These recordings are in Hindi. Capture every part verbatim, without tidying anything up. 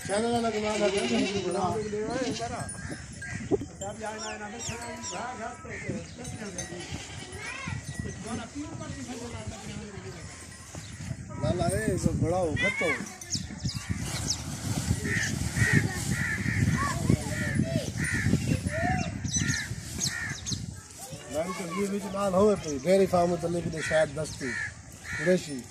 लाला ए सब बड़ा हो खतो लाइन तो ये बीच माल हो तो डेयरी फार्म तो लेकिन शायद दस्ती कुरैशी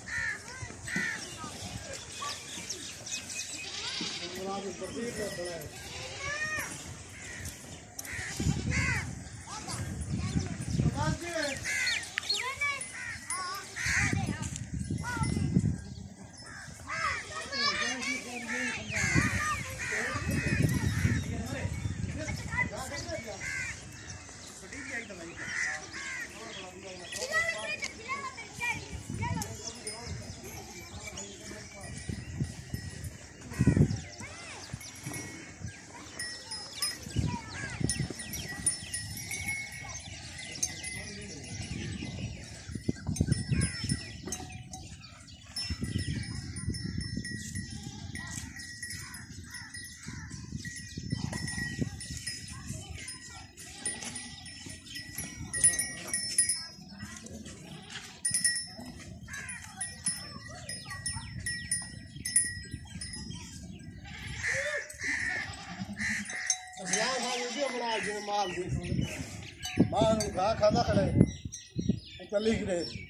माल माल घा खाना खड़े लिख रहे